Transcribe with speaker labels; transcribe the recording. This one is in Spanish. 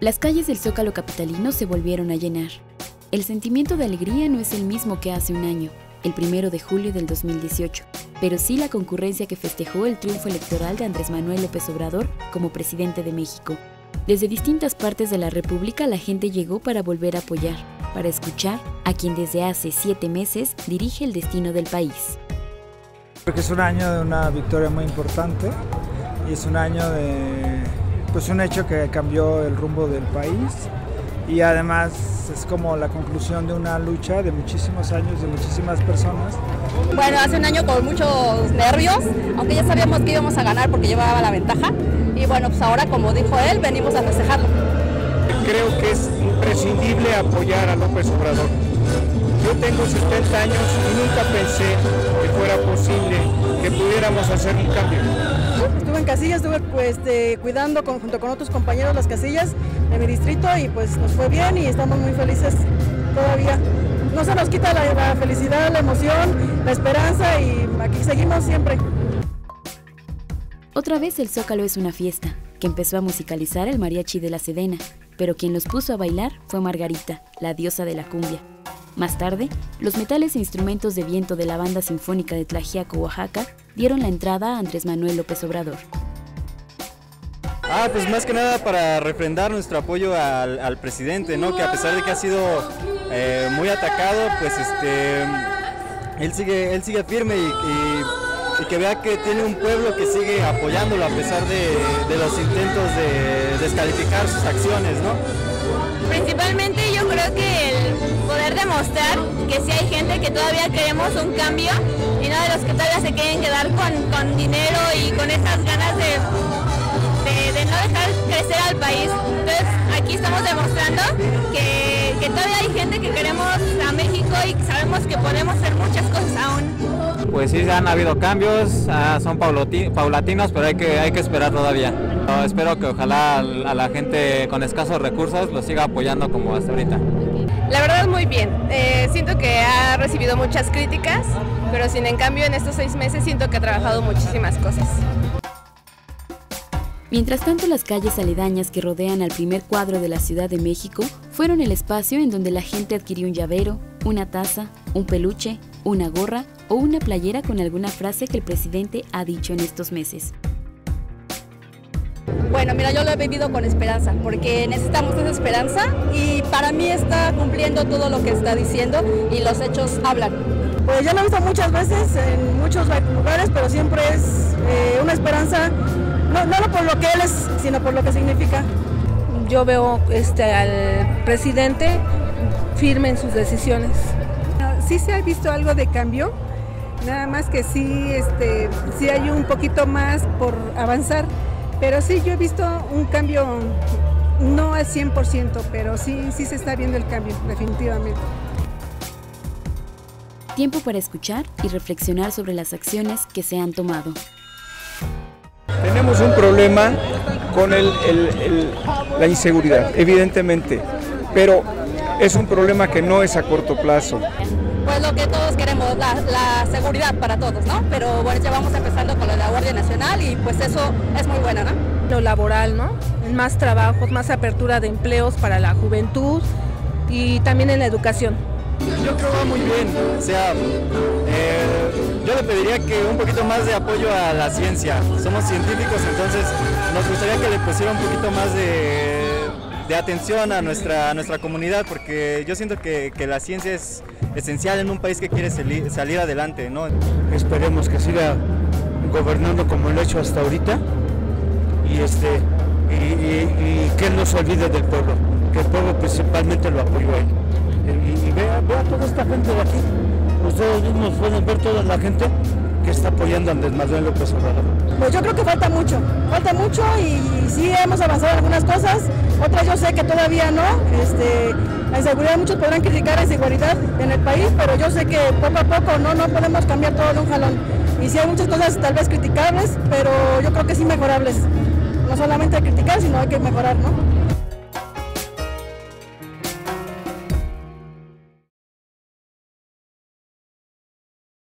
Speaker 1: Las calles del Zócalo capitalino se volvieron a llenar. El sentimiento de alegría no es el mismo que hace un año, el 1 de julio del 2018, pero sí la concurrencia que festejó el triunfo electoral de Andrés Manuel López Obrador como presidente de México. Desde distintas partes de la República la gente llegó para volver a apoyar, para escuchar a quien desde hace 7 meses dirige el destino del país.
Speaker 2: Creo que es un año de una victoria muy importante y es un año de un hecho que cambió el rumbo del país y además es como la conclusión de una lucha de muchísimos años, de muchísimas personas.
Speaker 3: Bueno, hace un año con muchos nervios, aunque ya sabíamos que íbamos a ganar porque llevaba la ventaja y bueno, pues ahora como dijo él, venimos a festejarlo.
Speaker 4: Creo que es imprescindible apoyar a López Obrador. Yo tengo 70 años y nunca pensé que fuera posible que pudiéramos hacer un cambio.
Speaker 5: Estuve en casillas, estuve cuidando junto con otros compañeros las casillas de mi distrito y pues nos fue bien y estamos muy felices todavía. No se nos quita la felicidad, la emoción, la esperanza y aquí seguimos siempre.
Speaker 1: Otra vez el Zócalo es una fiesta, que empezó a musicalizar el mariachi de la Sedena, pero quien los puso a bailar fue Margarita, la diosa de la cumbia. Más tarde, los metales e instrumentos de viento de la Banda Sinfónica de Tlaxiaco, Oaxaca, dieron la entrada a Andrés Manuel López Obrador.
Speaker 6: Pues más que nada para refrendar nuestro apoyo al presidente, ¿no? Que a pesar de que ha sido muy atacado, pues él sigue firme y que vea que tiene un pueblo que sigue apoyándolo a pesar de los intentos de descalificar sus acciones, ¿no?
Speaker 3: Principalmente yo creo que el poder demostrar que sí hay gente que todavía queremos un cambio y no de los que todavía se quieren quedar con dinero y con esas ganas de no dejar crecer al país. Entonces aquí estamos demostrando que todavía hay gente que queremos a México y que sabemos que podemos hacer muchas cosas aún.
Speaker 7: Pues sí, han habido cambios, son paulatinos, pero hay que esperar todavía. Espero que ojalá a la gente con escasos recursos lo siga apoyando como hasta ahorita.
Speaker 3: La verdad muy bien, siento que ha recibido muchas críticas, pero sin en cambio en estos 6 meses siento que ha trabajado muchísimas cosas.
Speaker 1: Mientras tanto, las calles aledañas que rodean al primer cuadro de la Ciudad de México fueron el espacio en donde la gente adquirió un llavero, una taza, un peluche, una gorra o una playera con alguna frase que el presidente ha dicho en estos meses.
Speaker 3: Bueno, mira, yo lo he vivido con esperanza, porque necesitamos esa esperanza y para mí está cumpliendo todo lo que está diciendo y los hechos hablan.
Speaker 5: Pues ya lo he visto muchas veces en muchos lugares, pero siempre es una esperanza, no por lo que él es, sino por lo que significa.
Speaker 8: Yo veo al presidente firme en sus decisiones. Sí se ha visto algo de cambio, nada más que sí hay un poquito más por avanzar. Pero sí, yo he visto un cambio, no al 100%, pero sí se está viendo el cambio, definitivamente.
Speaker 1: Tiempo para escuchar y reflexionar sobre las acciones que se han tomado.
Speaker 4: Tenemos un problema con la inseguridad, evidentemente, pero es un problema que no es a corto plazo.
Speaker 3: Pues lo que todos queremos, la seguridad para todos, ¿no? Pero bueno, ya vamos empezando con la Guardia Nacional y pues eso es muy bueno, ¿no?
Speaker 8: Lo laboral, ¿no? Más trabajos, más apertura de empleos para la juventud y también en la educación.
Speaker 6: Yo creo que va muy bien, o sea, yo le pediría que un poquito más de apoyo a la ciencia. Somos científicos, entonces nos gustaría que le pusiera un poquito más de atención a nuestra comunidad, porque yo siento que la ciencia es esencial en un país que quiere salir adelante, ¿no?
Speaker 4: Esperemos que siga gobernando como lo ha hecho hasta ahorita y que no se olvide del pueblo, que el pueblo principalmente lo apoyó a él. Y vea toda esta gente de aquí, ustedes mismos pueden ver toda la gente que está apoyando a Andrés Manuel López Obrador.
Speaker 5: Pues yo creo que falta mucho y sí hemos avanzado en algunas cosas, otras yo sé que todavía no. La inseguridad, muchos podrán criticar la inseguridad en el país, pero yo sé que poco a poco no podemos cambiar todo de un jalón. Y sí hay muchas cosas tal vez criticables, pero yo creo que sí mejorables. No solamente criticar, sino hay que mejorar, ¿no?